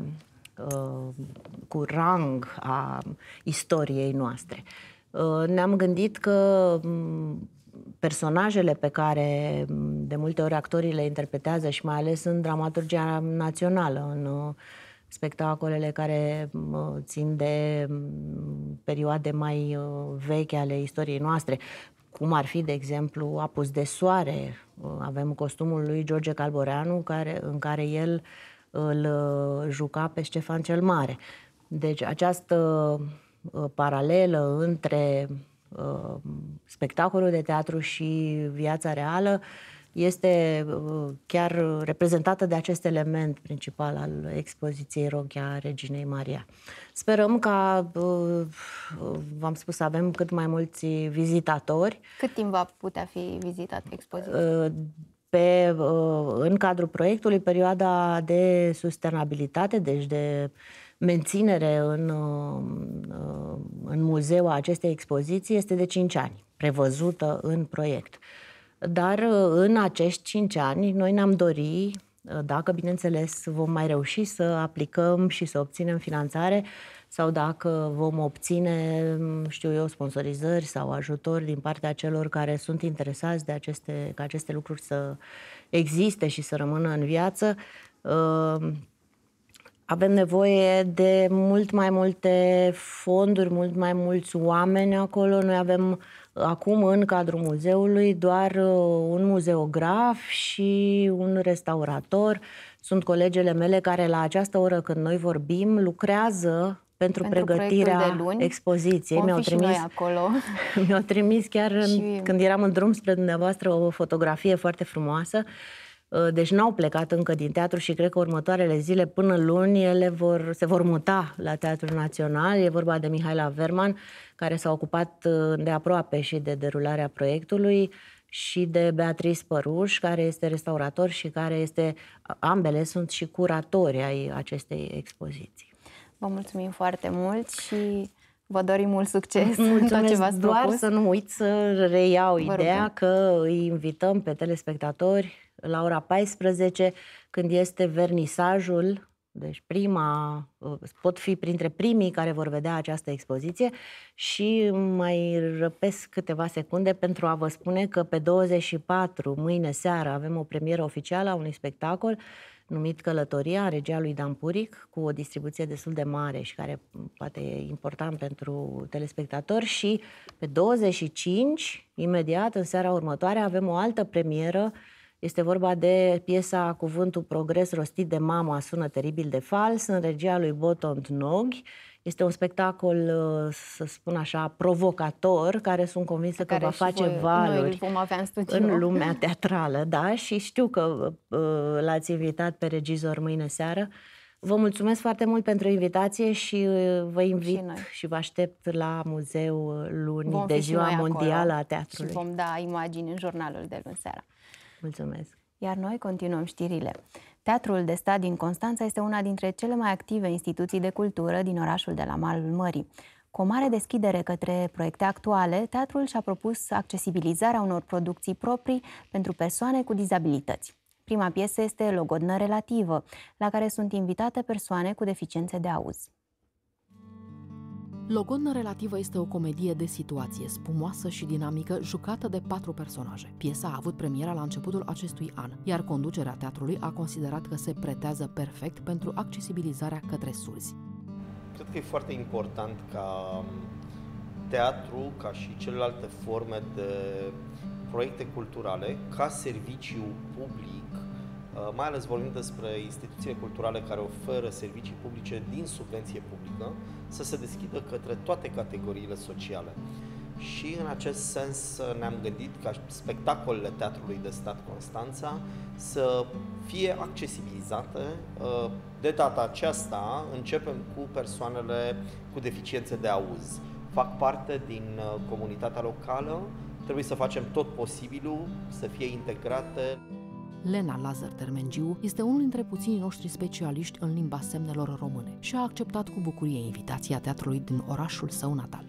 cu rang a istoriei noastre. Ne-am gândit că personajele pe care de multe ori actorii le interpretează și mai ales în dramaturgia națională, în spectacolele care țin de perioade mai vechi ale istoriei noastre, cum ar fi, de exemplu, Apus de soare. Avem costumul lui George Calboreanu, care, în care el îl juca pe Ștefan cel Mare. Deci această paralelă între uh, spectacolul de teatru și viața reală este uh, chiar reprezentată de acest element principal al expoziției Rochia Reginei Maria. Sperăm ca, uh, v-am spus, să avem cât mai mulți vizitatori. Cât timp va putea fi vizitată expoziția? Uh, Pe, în cadrul proiectului, perioada de sustenabilitate, deci de menținere în, în muzeu a acestei expoziții, este de cinci ani, prevăzută în proiect. Dar în acești cinci ani noi ne-am dorit, dacă, bineînțeles, vom mai reuși să aplicăm și să obținem finanțare sau dacă vom obține, știu eu, sponsorizări sau ajutori din partea celor care sunt interesați de aceste, ca aceste lucruri să existe și să rămână în viață, avem nevoie de mult mai multe fonduri, mult mai mulți oameni acolo. Noi avem acum în cadrul muzeului doar un muzeograf și un restaurator. Sunt colegele mele care la această oră când noi vorbim lucrează pentru, pentru pregătirea expoziției. Mi-au trimis, acolo. mi-au trimis chiar și... în, când eram în drum spre dumneavoastră o fotografie foarte frumoasă. Deci n-au plecat încă din teatru și cred că următoarele zile, până luni, ele vor, se vor muta la Teatrul Național. E vorba de Mihaela Verman, care s-a ocupat de aproape și de derularea proiectului, și de Beatrice Păruș, care este restaurator și care este, ambele sunt și curatori ai acestei expoziții. Vă mulțumim foarte mult și vă dorim mult succes. Mulțumesc, în tot ce v-ați doar propus. să nu uit să reiau Vă ideea rugăm. că îi invităm pe telespectatori la ora paisprezece, când este vernisajul, deci prima, pot fi printre primii care vor vedea această expoziție, și mai răpesc câteva secunde pentru a vă spune că pe douăzeci și patru, mâine seară, avem o premieră oficială a unui spectacol numit Călătoria, regia lui Dan Puric, cu o distribuție destul de mare și care poate e important pentru telespectatori. Și pe douăzeci și cinci, imediat, în seara următoare, avem o altă premieră. Este vorba de piesa Cuvântul Progres rostit de mama sună teribil de fals, în regia lui Boton Tnoghi. Este un spectacol, să spun așa, provocator, care sunt convinsă că va face valuri vom avea în, studio. în lumea teatrală, da? Și știu că uh, l-ați invitat pe regizor mâine seară. Vă mulțumesc foarte mult pentru invitație și uh, vă invit și, și vă aștept la muzeu luni vom de Ziua Mondială a Teatrului. Și vom da imagini în jurnalul de luni seara. Mulțumesc! Iar noi continuăm știrile. Teatrul de Stat din Constanța este una dintre cele mai active instituții de cultură din orașul de la malul mării. Cu o mare deschidere către proiecte actuale, teatrul și-a propus accesibilizarea unor producții proprii pentru persoane cu dizabilități. Prima piesă este Logodnă relativă, la care sunt invitate persoane cu deficiențe de auz. Logodnă relativă este o comedie de situație, spumoasă și dinamică, jucată de patru personaje. Piesa a avut premiera la începutul acestui an, iar conducerea teatrului a considerat că se pretează perfect pentru accesibilizarea către surzi. Cred că e foarte important ca teatru, ca și celelalte forme de proiecte culturale, ca serviciu public, mai ales vorbim despre instituțiile culturale care oferă servicii publice din subvenție publică, să se deschidă către toate categoriile sociale. Și în acest sens ne-am gândit ca spectacolele Teatrului de Stat Constanța să fie accesibilizate. De data aceasta începem cu persoanele cu deficiențe de auz. Fac parte din comunitatea locală, trebuie să facem tot posibilul să fie integrate. Lena Lazar Termengiu este unul dintre puținii noștri specialiști în limba semnelor române și a acceptat cu bucurie invitația teatrului din orașul său natal.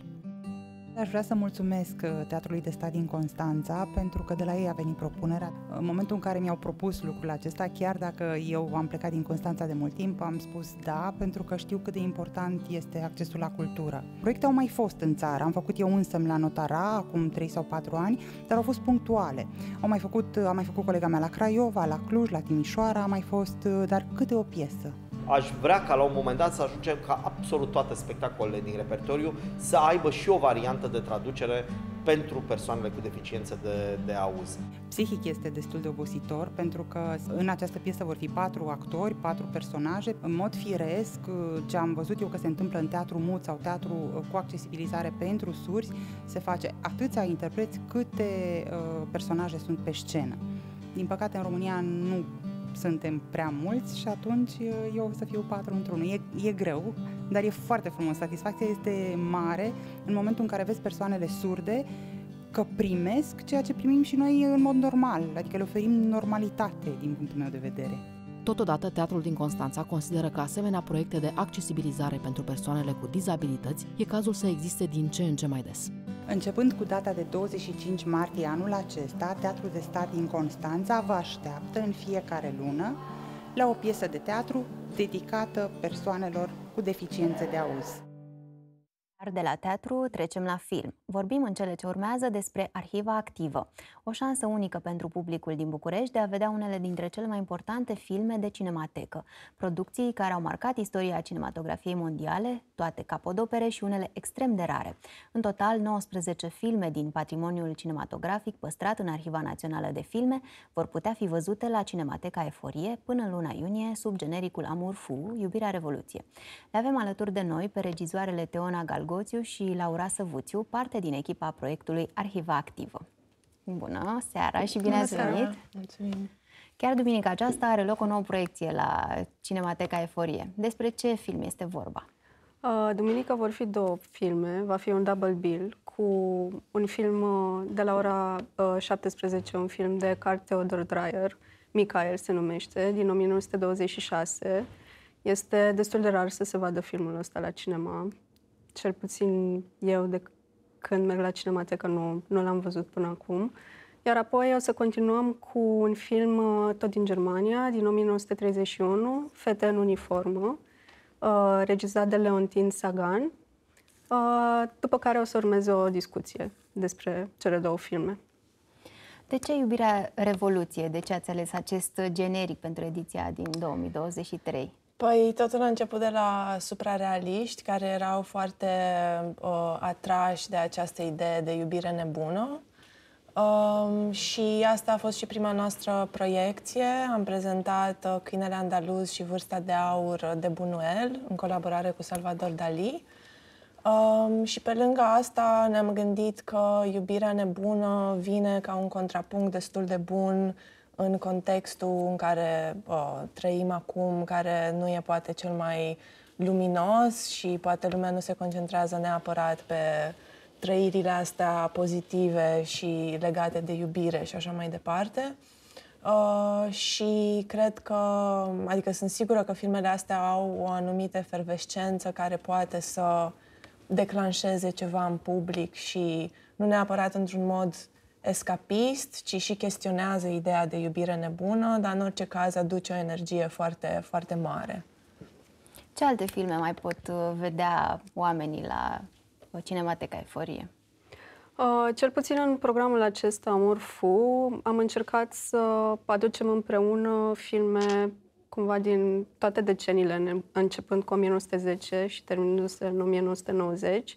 Aș vrea să mulțumesc Teatrului de Stat din Constanța pentru că de la ei a venit propunerea. În momentul în care mi-au propus lucrul acesta, chiar dacă eu am plecat din Constanța de mult timp, am spus da, pentru că știu cât de important este accesul la cultură. Proiecte au mai fost în țară, am făcut eu însă la Notara acum trei sau patru ani, dar au fost punctuale. Au mai făcut, am mai făcut colega mea la Craiova, la Cluj, la Timișoara, a mai fost, dar câte o piesă. Aș vrea ca la un moment dat să ajungem ca absolut toate spectacolele din repertoriu să aibă și o variantă de traducere pentru persoanele cu deficiențe de, de auz. Psihic este destul de obositor pentru că în această piesă vor fi patru actori, patru personaje. În mod firesc, ce am văzut eu că se întâmplă în teatru mut sau teatru cu accesibilizare pentru surzi, se face atâția interpreți câte uh, personaje sunt pe scenă. Din păcate, în România nu suntem prea mulți și atunci eu o să fiu patru într-unul. E, e greu, dar e foarte frumos. Satisfacția este mare în momentul în care vezi persoanele surde că primesc ceea ce primim și noi în mod normal, adică le oferim normalitate din punctul meu de vedere. Totodată, Teatrul din Constanța consideră că asemenea proiecte de accesibilizare pentru persoanele cu dizabilități e cazul să existe din ce în ce mai des. Începând cu data de douăzeci și cinci martie anul acesta, Teatrul de Stat din Constanța vă așteaptă în fiecare lună la o piesă de teatru dedicată persoanelor cu deficiențe de auz. De la teatru trecem la film. Vorbim în cele ce urmează despre Arhiva Activă, o șansă unică pentru publicul din București de a vedea unele dintre cele mai importante filme de cinematecă, producții care au marcat istoria cinematografiei mondiale, toate capodopere și unele extrem de rare. În total, nouăsprezece filme din patrimoniul cinematografic păstrat în Arhiva Națională de Filme vor putea fi văzute la Cinemateca Eforie până în luna iunie sub genericul Amour Fou, Iubirea Revoluție. Le avem alături de noi pe regizoarele Teona Galgoțiu și Laura Săvuțiu, parte din echipa proiectului Arhiva Activă. Bună seara și bine ați venit! Mulțumim! Chiar duminica aceasta are loc o nouă proiecție la Cinemateca Eforie. Despre ce film este vorba? Uh, duminică vor fi două filme, va fi un double bill cu un film uh, de la ora uh, șaptesprezece, un film de Carl Theodor Dreyer, Michael se numește, din o mie nouă sute douăzeci și șase. Este destul de rar să se vadă filmul ăsta la cinema. Cel puțin eu, de când merg la Cinematecă, nu, nu l-am văzut până acum. Iar apoi o să continuăm cu un film tot din Germania, din o mie nouă sute treizeci și unu, Fete în uniformă, uh, regizat de Leontin Sagan, uh, după care o să urmeze o discuție despre cele două filme. De ce Iubirea Revoluție? De ce ați ales acest generic pentru ediția din două mii douăzeci și trei? Păi totul a început de la suprarealiști, care erau foarte uh, atrași de această idee de iubire nebună. Um, și asta a fost și prima noastră proiecție. Am prezentat uh, Câinele andaluz și Vârsta de aur de Buñuel, în colaborare cu Salvador Dalí. Um, și pe lângă asta ne-am gândit că iubirea nebună vine ca un contrapunct destul de bun în contextul în care uh, trăim acum, care nu e poate cel mai luminos și poate lumea nu se concentrează neapărat pe trăirile astea pozitive și legate de iubire și așa mai departe. Uh, și cred că, adică sunt sigură că filmele astea au o anumită efervescență care poate să declanșeze ceva în public și nu neapărat într-un mod escapist, ci și chestionează ideea de iubire nebună, dar în orice caz aduce o energie foarte, foarte mare. Ce alte filme mai pot vedea oamenii la Cinemateca Euforie? Uh, cel puțin în programul acesta, Amour Fou, am încercat să aducem împreună filme cumva din toate deceniile, începând cu o mie nouă sute zece și terminându-se în o mie nouă sute nouăzeci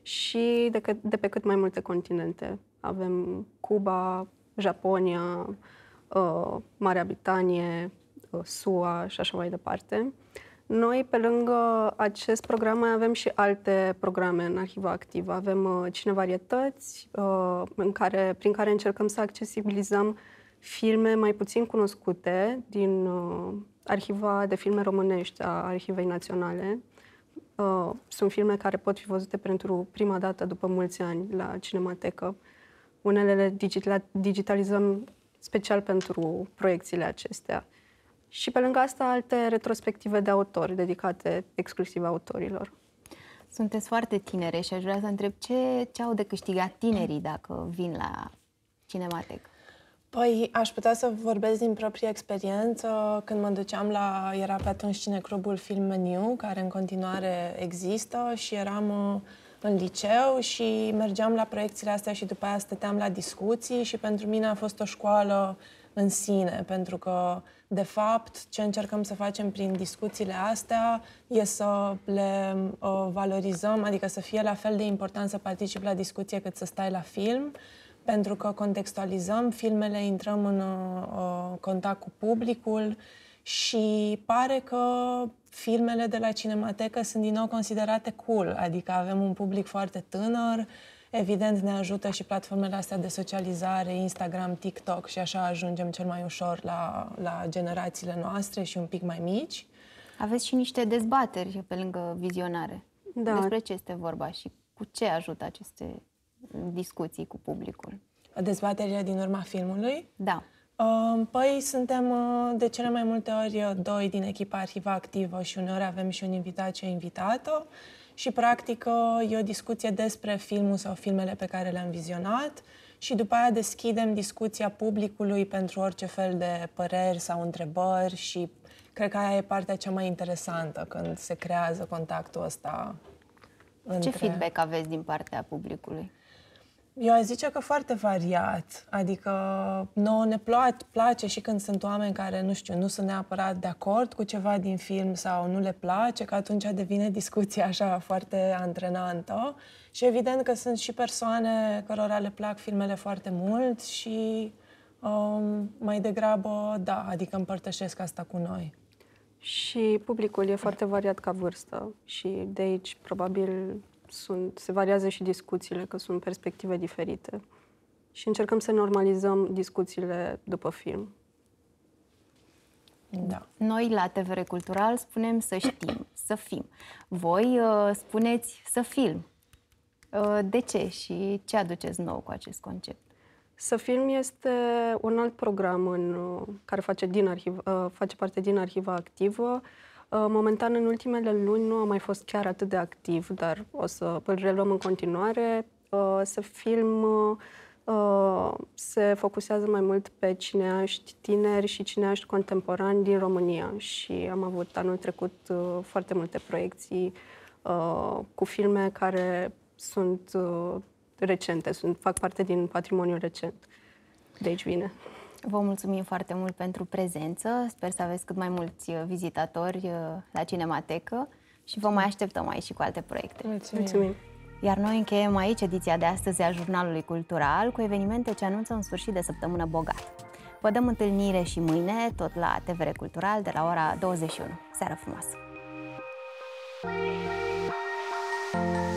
și de, că, de pe cât mai multe continente. Avem Cuba, Japonia, uh, Marea Britanie, uh, S U A și așa mai departe. Noi, pe lângă acest program, mai avem și alte programe în Arhiva Activă. Avem uh, cinevarietăți, uh, în care, prin care încercăm să accesibilizăm filme mai puțin cunoscute din uh, Arhiva de Filme Românești a Arhivei Naționale. Uh, sunt filme care pot fi văzute pentru prima dată după mulți ani la Cinematecă. Unele le digitalizăm special pentru proiecțiile acestea. Și pe lângă asta, alte retrospective de autori, dedicate exclusiv autorilor. Sunteți foarte tinere și aș vrea să întreb ce, ce au de câștigat tinerii dacă vin la Cinematecă? Păi, aș putea să vorbesc din proprie experiență. Când mă duceam la... Era pe atunci Cineclubul Film Meniu, care în continuare există și eram în liceu și mergeam la proiecțiile astea și după aia stăteam la discuții și pentru mine a fost o școală în sine, pentru că, de fapt, ce încercăm să facem prin discuțiile astea e să le uh, valorizăm, adică să fie la fel de important să participi la discuție cât să stai la film, pentru că contextualizăm filmele, intrăm în uh, contact cu publicul și pare că filmele de la Cinematecă sunt din nou considerate cool, adică avem un public foarte tânăr, evident ne ajută și platformele astea de socializare, Instagram, TikTok și așa ajungem cel mai ușor la, la generațiile noastre și un pic mai mici. Aveți și niște dezbateri pe lângă vizionare. Da. Despre ce este vorba și cu ce ajută aceste discuții cu publicul? Dezbaterile din urma filmului? Da. Păi suntem de cele mai multe ori doi din echipa Arhiva Activă și uneori avem și un invitat și o invitată și practic e o discuție despre filmul sau filmele pe care le-am vizionat și după aia deschidem discuția publicului pentru orice fel de păreri sau întrebări și cred că aia e partea cea mai interesantă când se creează contactul ăsta între... Ce feedback aveți din partea publicului? Eu aș zice că foarte variat, adică nouă ne place și când sunt oameni care, nu știu, nu sunt neapărat de acord cu ceva din film sau nu le place, că atunci devine discuția așa foarte antrenantă și evident că sunt și persoane cărora le plac filmele foarte mult și um, mai degrabă, da, adică împărtășesc asta cu noi. Și publicul e foarte variat ca vârstă și de aici probabil sunt, se variază și discuțiile, că sunt perspective diferite. Și încercăm să normalizăm discuțiile după film. Da. Noi la T V R Cultural spunem să știm, să fim. Voi uh, spuneți să film. Uh, de ce și ce aduceți nou cu acest concept? Să film este un alt program în, care face, din arhiv, uh, face parte din Arhiva Activă. Momentan, în ultimele luni, nu a mai fost chiar atât de activ, dar o să îl reluăm în continuare. Să film se focusează mai mult pe cineaști tineri și cineaști contemporani din România și am avut anul trecut foarte multe proiecții cu filme care sunt recente, sunt, fac parte din patrimoniul recent. de aici vine. Vă mulțumim foarte mult pentru prezență. Sper să aveți cât mai mulți vizitatori la Cinematecă și vă mai așteptăm aici și cu alte proiecte. Mulțumim! Mulțumim. Iar noi încheiem aici ediția de astăzi a Jurnalului Cultural cu evenimente ce anunță un sfârșit de săptămână bogat. Vă dăm întâlnire și mâine, tot la T V R Cultural, de la ora douăzeci și unu. Seară frumoasă!